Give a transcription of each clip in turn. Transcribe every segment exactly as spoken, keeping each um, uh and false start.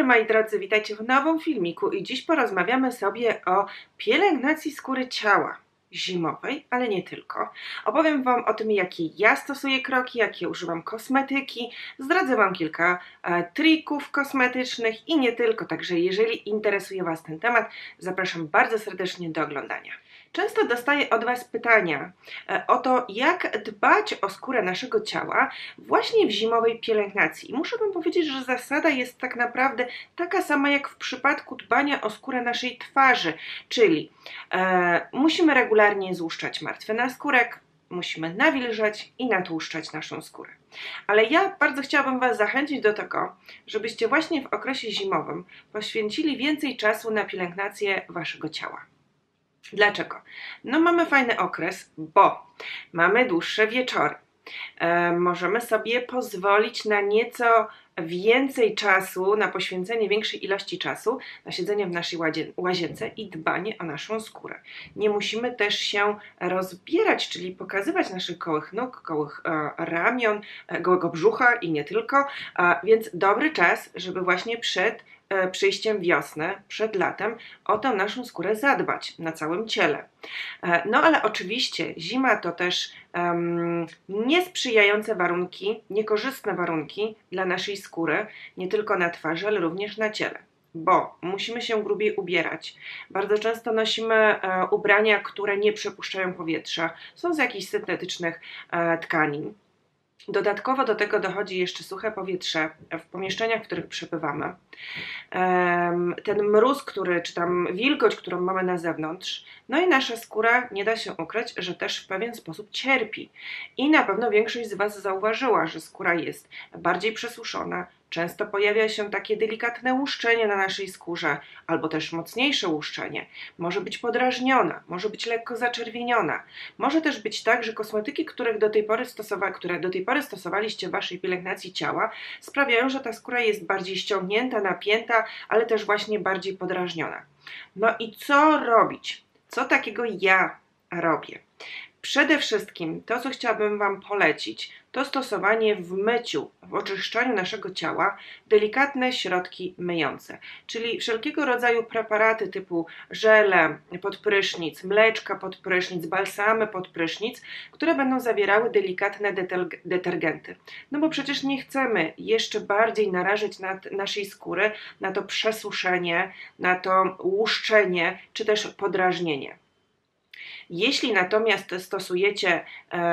dobry moi drodzy, witajcie w nowym filmiku i dziś porozmawiamy sobie o pielęgnacji skóry ciała zimowej, ale nie tylko. Opowiem Wam o tym, jakie ja stosuję kroki, jakie używam kosmetyki, zdradzę Wam kilka e, trików kosmetycznych i nie tylko, także jeżeli interesuje Was ten temat, zapraszam bardzo serdecznie do oglądania. Często dostaję od Was pytania o to, jak dbać o skórę naszego ciała właśnie w zimowej pielęgnacji. I muszę Wam powiedzieć, że zasada jest tak naprawdę taka sama jak w przypadku dbania o skórę naszej twarzy, czyli e, musimy regularnie złuszczać martwy naskórek, musimy nawilżać i natłuszczać naszą skórę. Ale ja bardzo chciałabym Was zachęcić do tego, żebyście właśnie w okresie zimowym poświęcili więcej czasu na pielęgnację Waszego ciała. Dlaczego? No mamy fajny okres, bo mamy dłuższe wieczory. E, możemy sobie pozwolić na nieco więcej czasu, na poświęcenie większej ilości czasu na siedzenie w naszej łazience i dbanie o naszą skórę. Nie musimy też się rozbierać, czyli pokazywać naszych gołych nóg, gołych e, ramion, e, gołego brzucha i nie tylko, e, więc dobry czas, żeby właśnie przed przyjściem wiosny, przed latem, o tę naszą skórę zadbać na całym ciele. No ale oczywiście zima to też um, niesprzyjające warunki, niekorzystne warunki dla naszej skóry, nie tylko na twarzy, ale również na ciele. Bo musimy się grubiej ubierać. Bardzo często nosimy e, ubrania, które nie przepuszczają powietrza, są z jakichś syntetycznych e, tkanin. Dodatkowo do tego dochodzi jeszcze suche powietrze w pomieszczeniach, w których przebywamy. Ten mróz, który, czy tam wilgoć, którą mamy na zewnątrz, no i nasza skóra, nie da się ukryć, że też w pewien sposób cierpi. I na pewno większość z Was zauważyła, że skóra jest bardziej przesuszona, często pojawia się takie delikatne łuszczenie na naszej skórze, albo też mocniejsze łuszczenie. Może być podrażniona, może być lekko zaczerwieniona. Może też być tak, że kosmetyki, których do tej pory stosowa które do tej pory stosowaliście w Waszej pielęgnacji ciała, sprawiają, że ta skóra jest bardziej ściągnięta, napięta, ale też właśnie bardziej podrażniona. No i co robić? Co takiego ja robię? Przede wszystkim to, co chciałabym Wam polecić, to stosowanie w myciu, w oczyszczaniu naszego ciała delikatne środki myjące, czyli wszelkiego rodzaju preparaty typu żele pod prysznic, mleczka pod prysznic, balsamy pod prysznic, które będą zawierały delikatne detergenty. No bo przecież nie chcemy jeszcze bardziej narażać nad naszej skóry na to przesuszenie, na to łuszczenie czy też podrażnienie. Jeśli natomiast stosujecie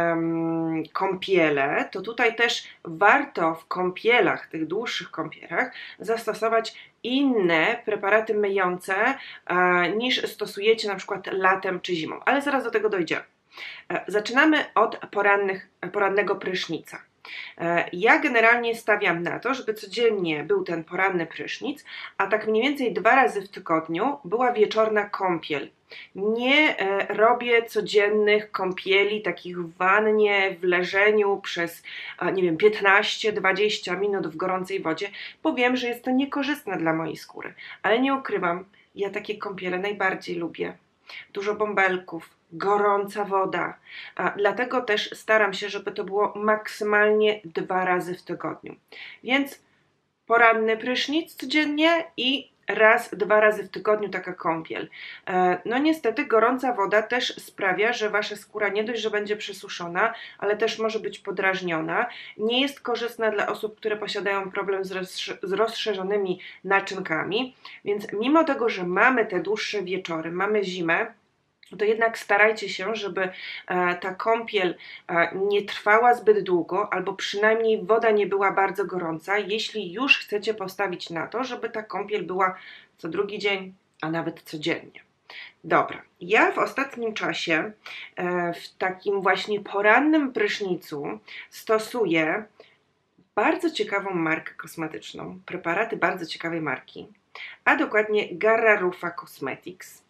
um, kąpiele, to tutaj też warto w kąpielach, tych dłuższych kąpielach, zastosować inne preparaty myjące e, niż stosujecie na przykład latem czy zimą, ale zaraz do tego dojdziemy. E, zaczynamy od porannych, porannego prysznica. Ja generalnie stawiam na to, żeby codziennie był ten poranny prysznic, a tak mniej więcej dwa razy w tygodniu była wieczorna kąpiel. Nie e, robię codziennych kąpieli, takich w wannie, w leżeniu przez, a, nie wiem, piętnaście do dwudziestu minut w gorącej wodzie, bo wiem, że jest to niekorzystne dla mojej skóry. Ale nie ukrywam, ja takie kąpiele najbardziej lubię. Dużo bąbelków, gorąca woda, a dlatego też staram się, żeby to było maksymalnie dwa razy w tygodniu. Więc poranny prysznic codziennie i raz, dwa razy w tygodniu taka kąpiel. No niestety gorąca woda też sprawia, że Wasza skóra nie dość, że będzie przesuszona, ale też może być podrażniona. Nie jest korzystna dla osób, które posiadają problem z, rozsz z rozszerzonymi naczynkami, więc mimo tego, że mamy te dłuższe wieczory, mamy zimę, to jednak starajcie się, żeby e, ta kąpiel e, nie trwała zbyt długo, albo przynajmniej woda nie była bardzo gorąca, jeśli już chcecie postawić na to, żeby ta kąpiel była co drugi dzień, a nawet codziennie. Dobra, ja w ostatnim czasie e, w takim właśnie porannym prysznicu stosuję bardzo ciekawą markę kosmetyczną, preparaty bardzo ciekawej marki, a dokładnie Garrarufa Cosmetics.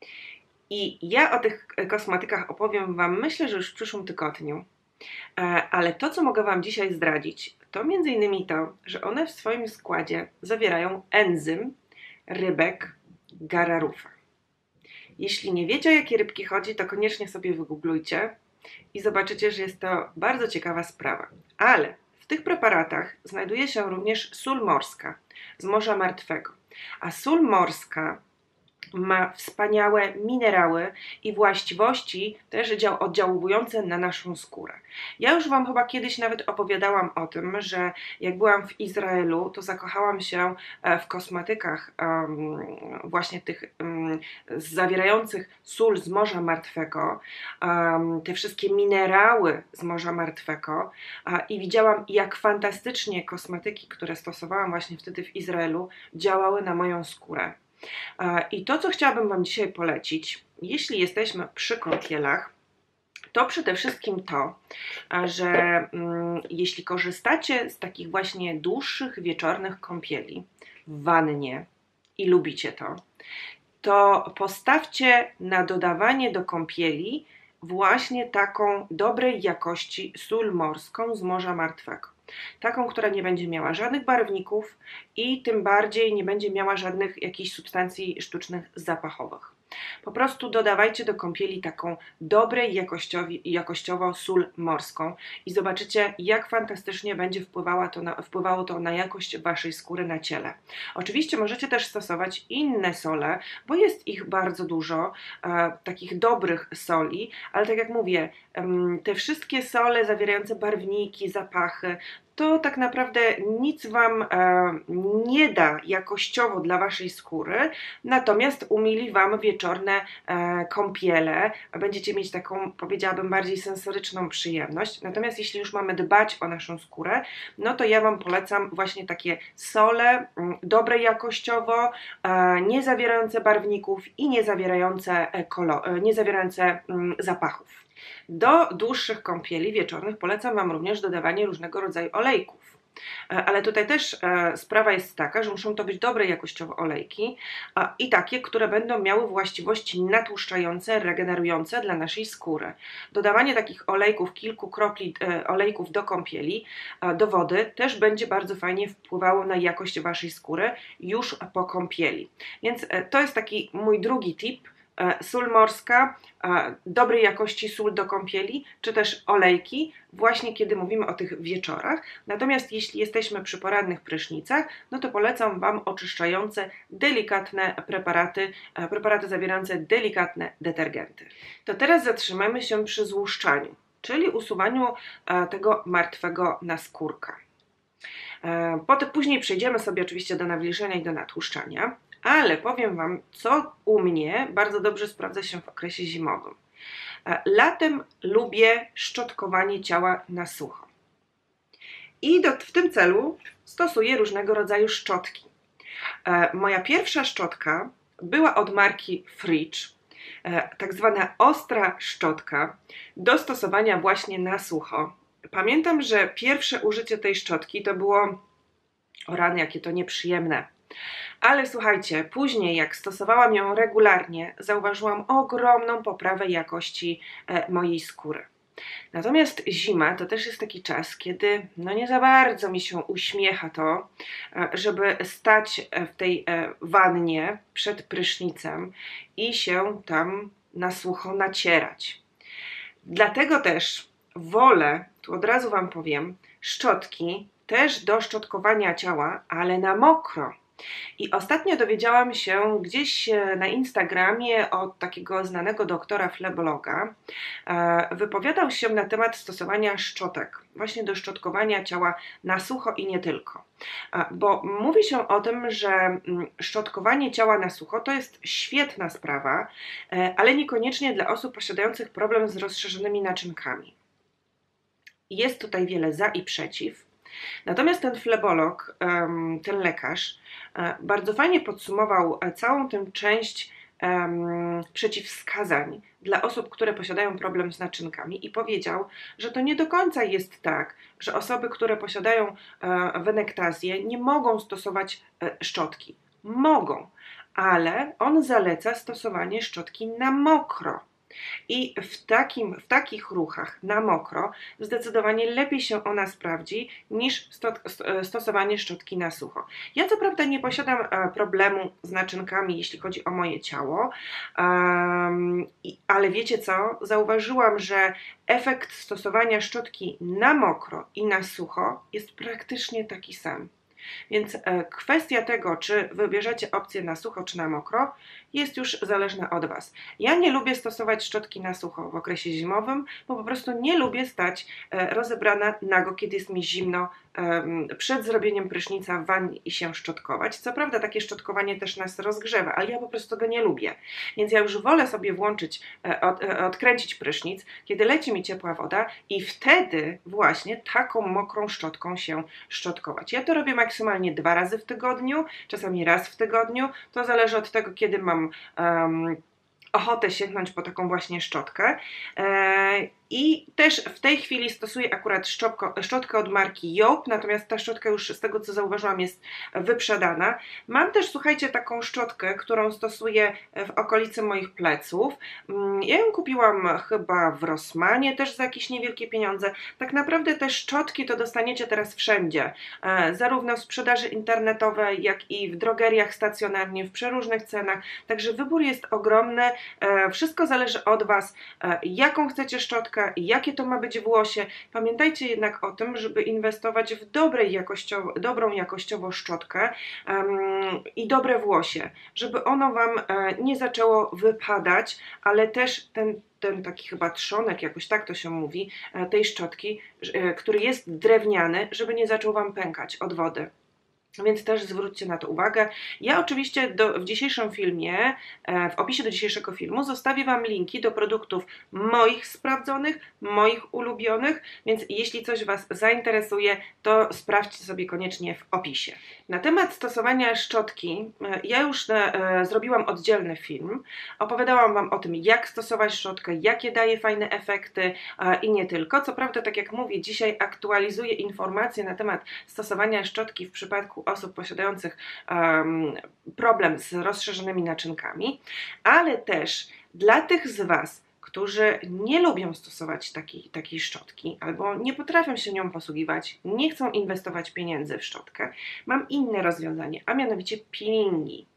I ja o tych kosmetykach opowiem Wam, myślę, że już w przyszłym tygodniu. Ale to, co mogę Wam dzisiaj zdradzić, to między innymi to, że one w swoim składzie zawierają enzym rybek Garrarufa. Jeśli nie wiecie, o jakie rybki chodzi, to koniecznie sobie wygooglujcie i zobaczycie, że jest to bardzo ciekawa sprawa. Ale W tych preparatach znajduje się również sól morska z Morza Martwego, a sól morska ma wspaniałe minerały i właściwości też oddziałujące na naszą skórę. Ja już Wam chyba kiedyś nawet opowiadałam o tym, że jak byłam w Izraelu, to zakochałam się w kosmetykach um, właśnie tych um, zawierających sól z Morza Martwego, um, te wszystkie minerały z Morza Martwego uh, i widziałam, jak fantastycznie kosmetyki, które stosowałam właśnie wtedy w Izraelu, działały na moją skórę. I to, co chciałabym Wam dzisiaj polecić, jeśli jesteśmy przy kąpielach, to przede wszystkim to, że mm, jeśli korzystacie z takich właśnie dłuższych wieczornych kąpieli w wannie i lubicie to, to postawcie na dodawanie do kąpieli właśnie taką dobrej jakości sól morską z Morza Martwego. Taką, która nie będzie miała żadnych barwników i tym bardziej nie będzie miała żadnych jakichś substancji sztucznych zapachowych. Po prostu dodawajcie do kąpieli taką dobrej jakościowo sól morską i zobaczycie, jak fantastycznie będzie wpływała to na, wpływało to na jakość Waszej skóry na ciele. Oczywiście możecie też stosować inne sole, bo jest ich bardzo dużo, e, takich dobrych soli, ale tak jak mówię, e, te wszystkie sole zawierające barwniki, zapachy, to tak naprawdę nic Wam e, nie da jakościowo dla Waszej skóry, natomiast umili Wam wieczorne e, kąpiele, będziecie mieć taką, powiedziałabym, bardziej sensoryczną przyjemność. Natomiast jeśli już mamy dbać o naszą skórę, no to ja Wam polecam właśnie takie sole, m, dobre jakościowo, e, nie zawierające barwników i nie zawierające, e, kolo, e, nie zawierające m, zapachów. Do dłuższych kąpieli wieczornych polecam Wam również dodawanie różnego rodzaju olejków. Ale tutaj też sprawa jest taka, że muszą to być dobre jakościowo olejki i takie, które będą miały właściwości natłuszczające, regenerujące dla naszej skóry. Dodawanie takich olejków, kilku kropli olejków do kąpieli, do wody też będzie bardzo fajnie wpływało na jakość Waszej skóry już po kąpieli. Więc to jest taki mój drugi tip. Sól morska, dobrej jakości sól do kąpieli, czy też olejki, właśnie kiedy mówimy o tych wieczorach. Natomiast jeśli jesteśmy przy porannych prysznicach, no to polecam Wam oczyszczające, delikatne preparaty, preparaty zawierające delikatne detergenty. To teraz zatrzymajmy się przy złuszczaniu, czyli usuwaniu tego martwego naskórka. Potem, później przejdziemy sobie oczywiście do nawilżenia i do natłuszczania. Ale powiem Wam, co u mnie bardzo dobrze sprawdza się w okresie zimowym. Latem lubię szczotkowanie ciała na sucho. I do, w tym celu stosuję różnego rodzaju szczotki. Moja pierwsza szczotka była od marki Fridge, tak zwana ostra szczotka do stosowania właśnie na sucho. Pamiętam, że pierwsze użycie tej szczotki to było, o rany, jakie to nieprzyjemne. Ale słuchajcie, później jak stosowałam ją regularnie, zauważyłam ogromną poprawę jakości e, mojej skóry. Natomiast zima to też jest taki czas, kiedy no nie za bardzo mi się uśmiecha to, e, żeby stać w tej e, wannie przed prysznicem i się tam na sucho nacierać. Dlatego też wolę, tu od razu Wam powiem, szczotki też do szczotkowania ciała, ale na mokro. I ostatnio dowiedziałam się gdzieś na Instagramie od takiego znanego doktora flebologa, wypowiadał się na temat stosowania szczotek, właśnie do szczotkowania ciała na sucho i nie tylko. Bo mówi się o tym, że szczotkowanie ciała na sucho to jest świetna sprawa, ale niekoniecznie dla osób posiadających problem z rozszerzonymi naczynkami. Jest tutaj wiele za i przeciw. Natomiast ten flebolog, ten lekarz, bardzo fajnie podsumował całą tę część przeciwwskazań dla osób, które posiadają problem z naczynkami i powiedział, że to nie do końca jest tak, że osoby, które posiadają wenektazję, nie mogą stosować szczotki. Mogą, ale on zaleca stosowanie szczotki na mokro. I w, takim, w takich ruchach na mokro zdecydowanie lepiej się ona sprawdzi niż sto, stosowanie szczotki na sucho. Ja co prawda nie posiadam problemu z naczynkami, jeśli chodzi o moje ciało, um, ale wiecie co? Zauważyłam, że efekt stosowania szczotki na mokro i na sucho jest praktycznie taki sam. Więc kwestia tego, czy wybierzecie opcję na sucho, czy na mokro, jest już zależna od Was. Ja nie lubię stosować szczotki na sucho w okresie zimowym, bo po prostu nie lubię stać rozebrana nago, kiedy jest mi zimno, przed zrobieniem prysznica w wannie i się szczotkować. Co prawda takie szczotkowanie też nas rozgrzewa, ale ja po prostu go nie lubię. Więc ja już wolę sobie włączyć, od, odkręcić prysznic, kiedy leci mi ciepła woda i wtedy właśnie taką mokrą szczotką się szczotkować. Ja to robię maksymalnie dwa razy w tygodniu, czasami raz w tygodniu. To zależy od tego, kiedy mam um, ochotę sięgnąć po taką właśnie szczotkę. E, I też w tej chwili stosuję akurat szczotko, szczotkę od marki Joop, natomiast ta szczotka już z tego co zauważyłam jest wyprzedana. Mam też, słuchajcie, taką szczotkę, którą stosuję w okolicy moich pleców. Ja ją kupiłam chyba w Rossmanie też za jakieś niewielkie pieniądze. Tak naprawdę te szczotki to dostaniecie teraz wszędzie, zarówno w sprzedaży internetowej, jak i w drogeriach stacjonarnie, w przeróżnych cenach. Także wybór jest ogromny. Wszystko zależy od Was, jaką chcecie szczotkę, jakie to ma być włosie. Pamiętajcie jednak o tym, żeby inwestować w dobrej jakościowo, dobrą jakościowo szczotkę um, i dobre włosie, żeby ono Wam e, nie zaczęło wypadać, ale też ten, ten taki chyba trzonek, jakoś tak to się mówi, e, tej szczotki, e, który jest drewniany, żeby nie zaczął Wam pękać od wody. Więc też zwróćcie na to uwagę. Ja oczywiście do, w dzisiejszym filmie, w opisie do dzisiejszego filmu zostawię Wam linki do produktów moich sprawdzonych, moich ulubionych, więc jeśli coś Was zainteresuje, to sprawdźcie sobie koniecznie w opisie. Na temat stosowania szczotki, ja już e, zrobiłam oddzielny film. Opowiadałam Wam o tym, jak stosować szczotkę, jakie daje fajne efekty e, i nie tylko. Co prawda, tak jak mówię, dzisiaj aktualizuję informacje na temat stosowania szczotki w przypadku osób posiadających um, problem z rozszerzonymi naczynkami, ale też dla tych z Was, którzy nie lubią stosować takiej, takiej szczotki albo nie potrafią się nią posługiwać, nie chcą inwestować pieniędzy w szczotkę, mam inne rozwiązanie, a mianowicie peelingi.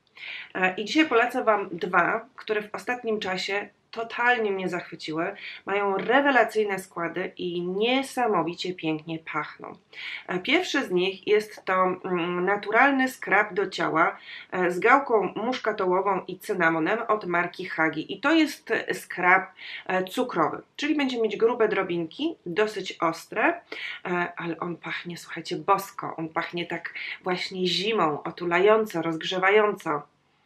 I dzisiaj polecę Wam dwa, które w ostatnim czasie totalnie mnie zachwyciły. Mają rewelacyjne składy i niesamowicie pięknie pachną. Pierwszy z nich jest to naturalny skrab do ciała z gałką muszkatołową i cynamonem od marki Hagi. I to jest skrab cukrowy, czyli będzie mieć grube drobinki, dosyć ostre, ale on pachnie, słuchajcie, bosko. On pachnie tak właśnie zimą, otulająco, rozgrzewająco.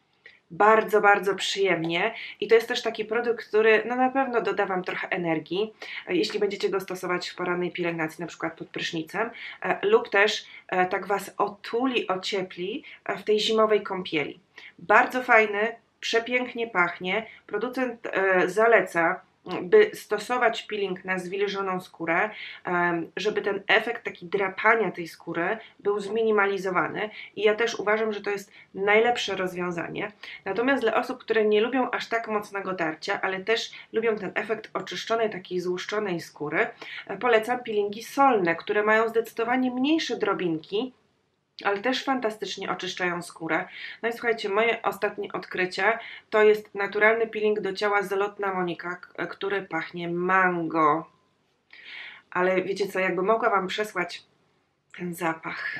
Bardzo, bardzo przyjemnie i to jest też taki produkt, który no na pewno doda Wam trochę energii, jeśli będziecie go stosować w porannej pielęgnacji, na przykład pod prysznicem, lub też tak Was otuli, ociepli w tej zimowej kąpieli. Bardzo fajny, przepięknie pachnie, producent zaleca, by stosować peeling na zwilżoną skórę, żeby ten efekt taki drapania tej skóry był zminimalizowany i ja też uważam, że to jest najlepsze rozwiązanie. Natomiast dla osób, które nie lubią aż tak mocnego tarcia, ale też lubią ten efekt oczyszczonej, takiej złuszczonej skóry, polecam peelingi solne, które mają zdecydowanie mniejsze drobinki, ale też fantastycznie oczyszczają skórę. No i słuchajcie, moje ostatnie odkrycie to jest naturalny peeling do ciała Zalotna Monika, który pachnie mango. Ale wiecie co, jakby mogła Wam przesłać ten zapach.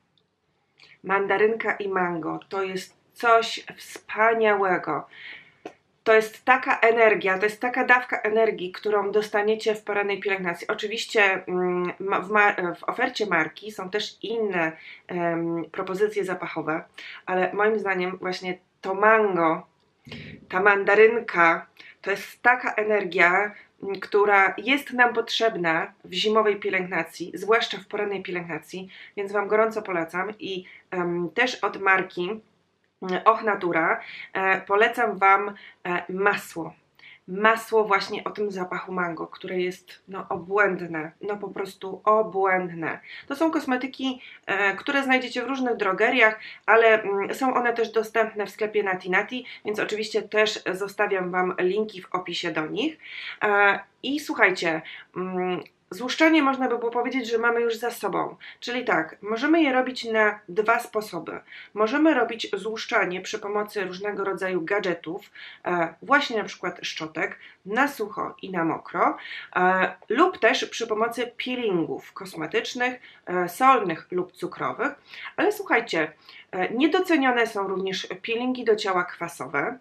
Mandarynka i mango to jest coś wspaniałego. To jest taka energia, to jest taka dawka energii, którą dostaniecie w porannej pielęgnacji. Oczywiście w, w ofercie marki są też inne um, propozycje zapachowe, ale moim zdaniem właśnie to mango, ta mandarynka, to jest taka energia, która jest nam potrzebna w zimowej pielęgnacji, zwłaszcza w porannej pielęgnacji, więc Wam gorąco polecam i um, też od marki Och Natura e, polecam Wam e, masło. masło właśnie o tym zapachu mango, które jest no obłędne, no po prostu obłędne. To są kosmetyki, e, które znajdziecie w różnych drogeriach, ale mm, są one też dostępne w sklepie Nati Nati, więc oczywiście też zostawiam Wam linki w opisie do nich. E, I słuchajcie, mm, złuszczanie można by było powiedzieć, że mamy już za sobą, czyli tak, możemy je robić na dwa sposoby. Możemy robić złuszczanie przy pomocy różnego rodzaju gadżetów, e, właśnie na przykład szczotek, na sucho i na mokro, e, lub też przy pomocy peelingów kosmetycznych, e, solnych lub cukrowych, ale słuchajcie, e, niedocenione są również peelingi do ciała kwasowe.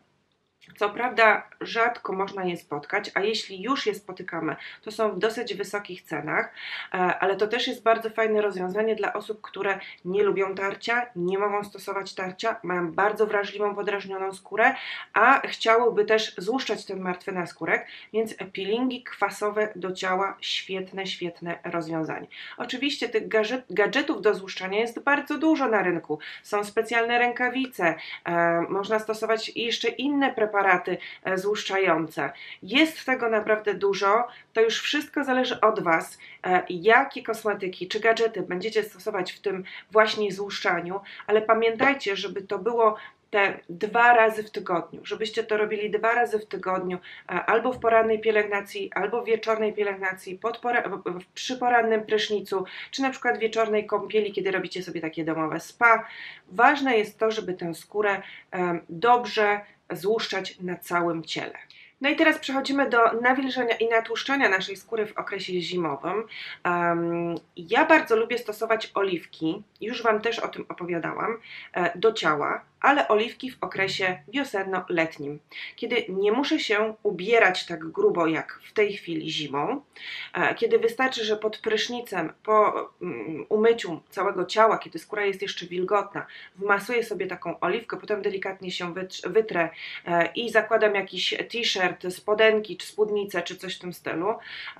Co prawda rzadko można je spotkać, a jeśli już je spotykamy, to są w dosyć wysokich cenach, ale to też jest bardzo fajne rozwiązanie dla osób, które nie lubią tarcia, nie mogą stosować tarcia, mają bardzo wrażliwą, podrażnioną skórę, a chciałyby też złuszczać ten martwy naskórek, więc peelingi kwasowe do ciała, świetne, świetne rozwiązanie. Oczywiście tych gadżetów do złuszczania jest bardzo dużo na rynku. Są specjalne rękawice, e, można stosować jeszcze inne preparaty, preparaty złuszczające. Jest tego naprawdę dużo, to już wszystko zależy od Was, jakie kosmetyki czy gadżety będziecie stosować w tym właśnie złuszczaniu, ale pamiętajcie, żeby to było te dwa razy w tygodniu, żebyście to robili dwa razy w tygodniu, albo w porannej pielęgnacji, albo w wieczornej pielęgnacji, pod pora przy porannym prysznicu, czy na przykład wieczornej kąpieli, kiedy robicie sobie takie domowe spa. Ważne jest to, żeby tę skórę dobrze złuszczać na całym ciele. No i teraz przechodzimy do nawilżania i natłuszczania naszej skóry w okresie zimowym. Um, ja bardzo lubię stosować oliwki, już Wam też o tym opowiadałam, do ciała, ale oliwki w okresie wiosenno-letnim, kiedy nie muszę się ubierać tak grubo jak w tej chwili zimą, kiedy wystarczy, że pod prysznicem, po umyciu całego ciała, kiedy skóra jest jeszcze wilgotna, wmasuję sobie taką oliwkę, potem delikatnie się wytrę i zakładam jakiś t-shirt, spodenki, czy spódnicę, czy coś w tym stylu.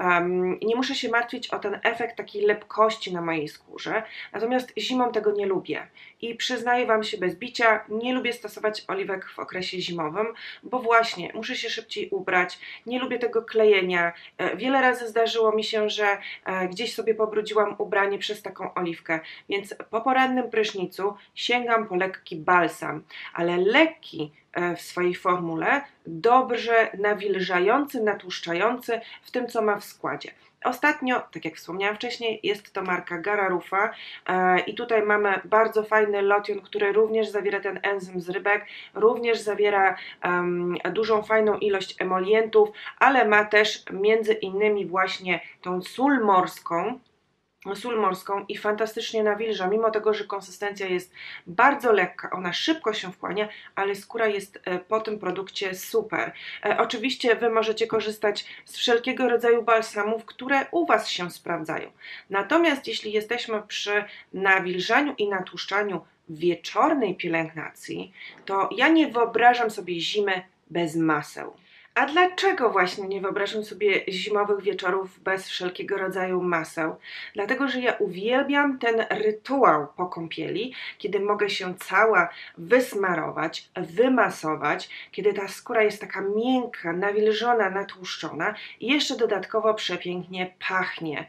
Nie muszę się martwić o ten efekt takiej lepkości na mojej skórze, natomiast zimą tego nie lubię i przyznaję Wam się bez bicia, nie lubię stosować oliwek w okresie zimowym, bo właśnie muszę się szybciej ubrać, nie lubię tego klejenia. Wiele razy zdarzyło mi się, że gdzieś sobie pobrudziłam ubranie przez taką oliwkę, więc po porannym prysznicu sięgam po lekki balsam, ale lekki w swojej formule, dobrze nawilżający, natłuszczający w tym, co ma w składzie. Ostatnio, tak jak wspomniałam wcześniej, jest to marka Gararufa e, i tutaj mamy bardzo fajny lotion, który również zawiera ten enzym z rybek, również zawiera um, dużą fajną ilość emolientów, ale ma też między innymi właśnie tą sól morską, sól morską i fantastycznie nawilża, mimo tego, że konsystencja jest bardzo lekka, ona szybko się wchłania, ale skóra jest po tym produkcie super. E, oczywiście Wy możecie korzystać z wszelkiego rodzaju balsamów, które u Was się sprawdzają. Natomiast jeśli jesteśmy przy nawilżaniu i natłuszczaniu wieczornej pielęgnacji, to ja nie wyobrażam sobie zimy bez maseł. A dlaczego właśnie nie wyobrażam sobie zimowych wieczorów bez wszelkiego rodzaju maseł? Dlatego, że ja uwielbiam ten rytuał po kąpieli, kiedy mogę się cała wysmarować, wymasować, kiedy ta skóra jest taka miękka, nawilżona, natłuszczona i jeszcze dodatkowo przepięknie pachnie.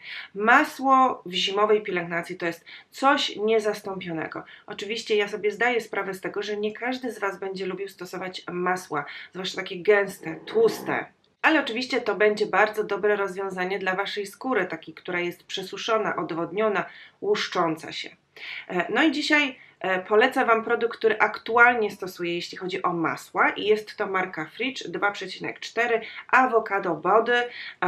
Masło w zimowej pielęgnacji to jest coś niezastąpionego. Oczywiście ja sobie zdaję sprawę z tego, że nie każdy z Was będzie lubił stosować masła, zwłaszcza takie gęste, tłuste. Ale oczywiście to będzie bardzo dobre rozwiązanie dla Waszej skóry, takiej, która jest przesuszona, odwodniona, łuszcząca się. No i dzisiaj polecę Wam produkt, który aktualnie stosuję, jeśli chodzi o masła i jest to marka Fridge dwa przecinek cztery Avocado Body.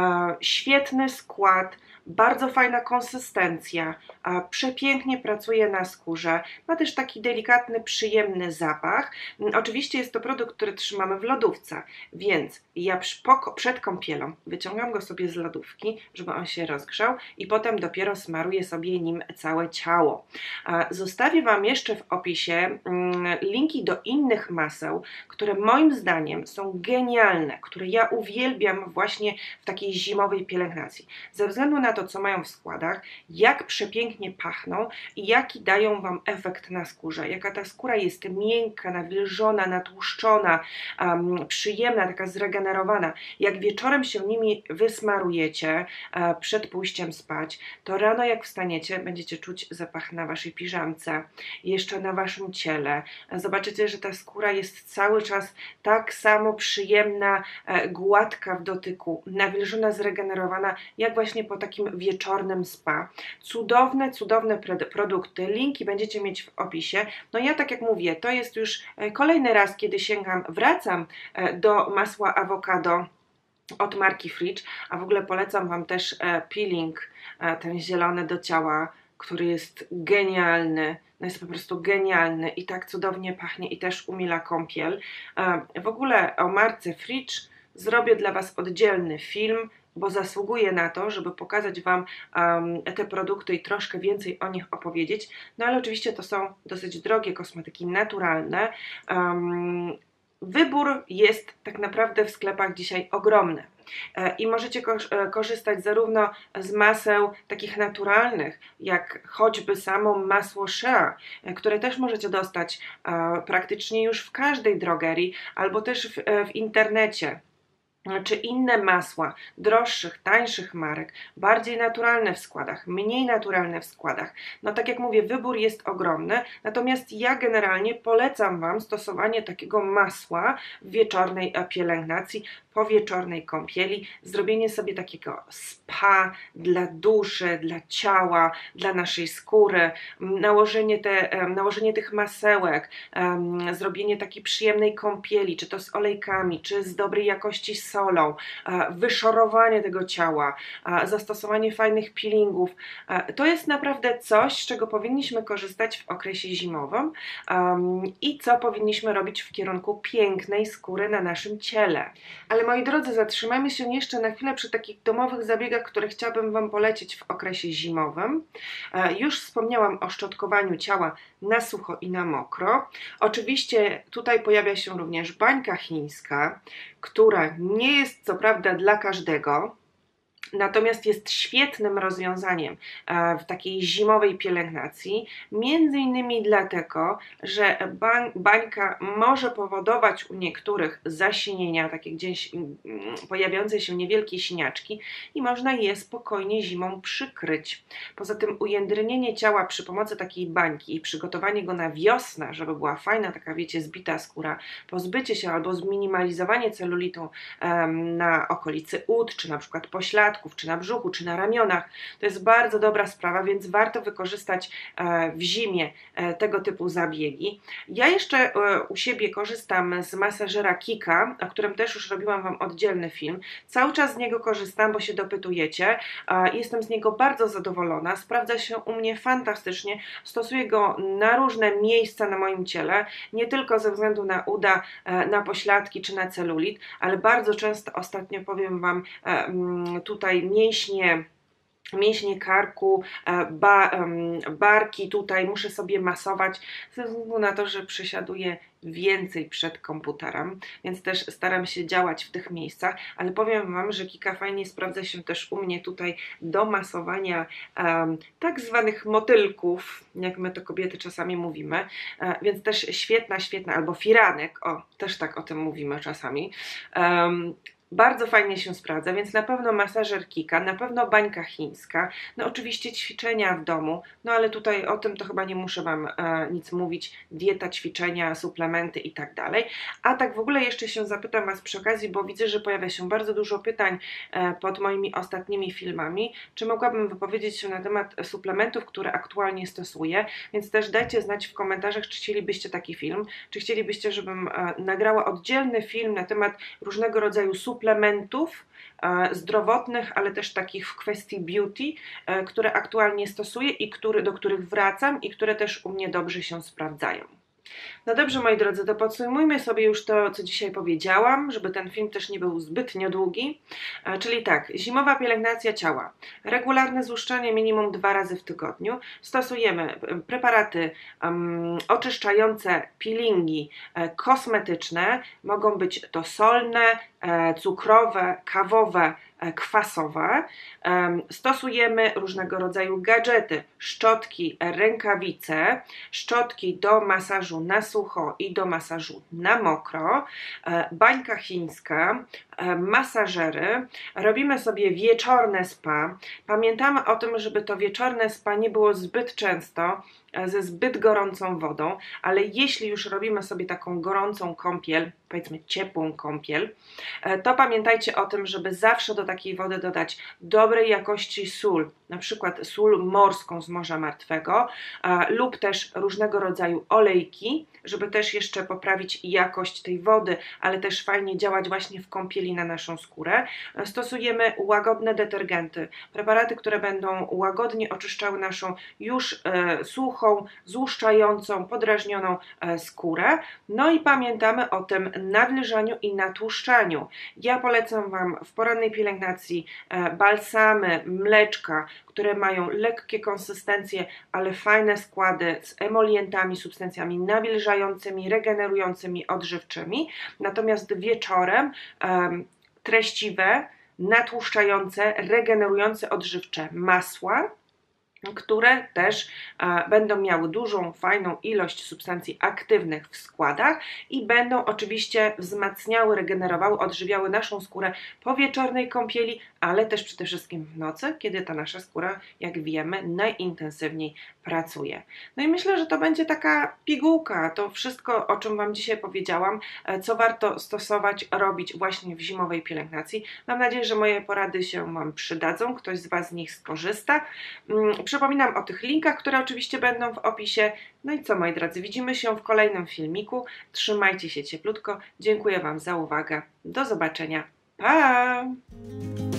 Świetny skład, bardzo fajna konsystencja, przepięknie pracuje na skórze, ma też taki delikatny, przyjemny zapach. Oczywiście jest to produkt, który trzymamy w lodówce, więc ja przed kąpielą wyciągam go sobie z lodówki, żeby on się rozgrzał i potem dopiero smaruję sobie nim całe ciało. Zostawię Wam jeszcze w opisie linki do innych maseł, które moim zdaniem są genialne, które ja uwielbiam właśnie w takiej zimowej pielęgnacji. Ze względu na na to, co mają w składach, jak przepięknie pachną i jaki dają Wam efekt na skórze. Jaka ta skóra jest miękka, nawilżona, natłuszczona, um, przyjemna, taka zregenerowana. Jak wieczorem się nimi wysmarujecie e, przed pójściem spać, to rano jak wstaniecie, będziecie czuć zapach na Waszej piżamce, jeszcze na Waszym ciele. Zobaczycie, że ta skóra jest cały czas tak samo przyjemna, e, gładka w dotyku, nawilżona, zregenerowana, jak właśnie po takim wieczornym spa. Cudowne, cudowne produkty. Linki będziecie mieć w opisie. No ja tak jak mówię, to jest już kolejny raz, kiedy sięgam, wracam do masła awokado od marki Fridge, a w ogóle polecam Wam też peeling, ten zielony do ciała, który jest genialny. No jest po prostu genialny i tak cudownie pachnie i też umila kąpiel. W ogóle o marce Fridge zrobię dla Was oddzielny film, bo zasługuje na to, żeby pokazać Wam um, te produkty i troszkę więcej o nich opowiedzieć. No ale oczywiście to są dosyć drogie kosmetyki naturalne. Um, wybór jest tak naprawdę w sklepach dzisiaj ogromny. I możecie korzystać zarówno z maseł takich naturalnych, jak choćby samo masło shea, które też możecie dostać praktycznie już w każdej drogerii, albo też w, w internecie. Czy inne masła, droższych, tańszych marek, bardziej naturalne w składach, mniej naturalne w składach. No tak jak mówię, wybór jest ogromny, natomiast ja generalnie polecam Wam stosowanie takiego masła w wieczornej pielęgnacji, po wieczornej kąpieli, zrobienie sobie takiego spa dla duszy, dla ciała, dla naszej skóry, nałożenie, te, nałożenie tych masełek, um, zrobienie takiej przyjemnej kąpieli, czy to z olejkami, czy z dobrej jakości solą, wyszorowanie tego ciała, zastosowanie fajnych peelingów. To jest naprawdę coś, z czego powinniśmy korzystać w okresie zimowym um, i co powinniśmy robić w kierunku pięknej skóry na naszym ciele. Ale moi drodzy, zatrzymajmy się jeszcze na chwilę przy takich domowych zabiegach, które chciałabym Wam polecić w okresie zimowym. Już wspomniałam o szczotkowaniu ciała na sucho i na mokro. Oczywiście tutaj pojawia się również bańka chińska, która nie jest co prawda dla każdego, natomiast jest świetnym rozwiązaniem w takiej zimowej pielęgnacji, między innymi dlatego, że bańka może powodować u niektórych zasinienia, takie gdzieś pojawiające się niewielkie siniaczki i można je spokojnie zimą przykryć. Poza tym ujędrnienie ciała przy pomocy takiej bańki i przygotowanie go na wiosnę, żeby była fajna, taka wiecie, zbita skóra, pozbycie się albo zminimalizowanie celulitu um, na okolicy ud, czy na przykład pośladku, czy na brzuchu, czy na ramionach. To jest bardzo dobra sprawa, więc warto wykorzystać w zimie tego typu zabiegi. Ja jeszcze u siebie korzystam z masażera Kika, o którym też już robiłam Wam oddzielny film. Cały czas z niego korzystam, bo się dopytujecie. Jestem z niego bardzo zadowolona. Sprawdza się u mnie fantastycznie. Stosuję go na różne miejsca na moim ciele, nie tylko ze względu na uda, na pośladki czy na celulit, ale bardzo często ostatnio, powiem Wam, tutaj mięśnie, mięśnie karku, ba, barki tutaj muszę sobie masować ze względu na to, że przysiaduję więcej przed komputerem, więc też staram się działać w tych miejscach, ale powiem Wam, że Kika fajnie sprawdza się też u mnie tutaj do masowania um, tak zwanych motylków, jak my to kobiety czasami mówimy, e, więc też świetna, świetna, albo firanek, o, też tak o tym mówimy czasami. Um, Bardzo fajnie się sprawdza, więc na pewno masażer Kika, na pewno bańka chińska, no oczywiście ćwiczenia w domu, no ale tutaj o tym to chyba nie muszę Wam e, nic mówić, dieta, ćwiczenia, suplementy i tak dalej. A tak w ogóle jeszcze się zapytam Was przy okazji, bo widzę, że pojawia się bardzo dużo pytań e, pod moimi ostatnimi filmami, czy mogłabym wypowiedzieć się na temat suplementów, które aktualnie stosuję, więc też dajcie znać w komentarzach, czy chcielibyście taki film, czy chcielibyście, żebym e, nagrała oddzielny film na temat różnego rodzaju suplementów, suplementów e, zdrowotnych, ale też takich w kwestii beauty, e, które aktualnie stosuję i który, do których wracam i które też u mnie dobrze się sprawdzają. No dobrze, moi drodzy, to podsumujmy sobie już to, co dzisiaj powiedziałam, żeby ten film też nie był zbytnio długi. E, czyli tak, zimowa pielęgnacja ciała. Regularne złuszczanie minimum dwa razy w tygodniu. Stosujemy preparaty um, oczyszczające, peelingi e, kosmetyczne. Mogą być to solne, cukrowe, kawowe, kwasowe. Stosujemy różnego rodzaju gadżety, szczotki, rękawice, szczotki do masażu na sucho i do masażu na mokro, bańka chińska, masażery. Robimy sobie wieczorne spa. Pamiętamy o tym, żeby to wieczorne spa nie było zbyt często, ze zbyt gorącą wodą, ale jeśli już robimy sobie taką gorącą kąpiel, powiedzmy ciepłą kąpiel, to pamiętajcie o tym, żeby zawsze do takiej wody dodać dobrej jakości sól, na przykład sól morską z Morza Martwego lub też różnego rodzaju olejki, żeby też jeszcze poprawić jakość tej wody, ale też fajnie działać właśnie w kąpieli na naszą skórę. Stosujemy łagodne detergenty, preparaty, które będą łagodnie oczyszczały naszą już e, suchą, złuszczającą, podrażnioną e, skórę. No i pamiętamy o tym nawilżaniu i natłuszczaniu. Ja polecam Wam w porannej pielęgnacji e, balsamy, mleczka, które mają lekkie konsystencje, ale fajne składy z emolientami, substancjami nawilżającymi, regenerującymi, odżywczymi. Natomiast wieczorem um, treściwe, natłuszczające, regenerujące, odżywcze masła, które też e, będą miały dużą, fajną ilość substancji aktywnych w składach i będą oczywiście wzmacniały, regenerowały, odżywiały naszą skórę po wieczornej kąpieli, ale też przede wszystkim w nocy, kiedy ta nasza skóra, jak wiemy, najintensywniej pracuje. No i myślę, że to będzie taka pigułka, to wszystko, o czym Wam dzisiaj powiedziałam, e, co warto stosować, robić właśnie w zimowej pielęgnacji. Mam nadzieję, że moje porady się Wam przydadzą, ktoś z Was z nich skorzysta. Mm, Przypominam o tych linkach, które oczywiście będą w opisie. No i co, moi drodzy, widzimy się w kolejnym filmiku. Trzymajcie się cieplutko. Dziękuję Wam za uwagę. Do zobaczenia. Pa!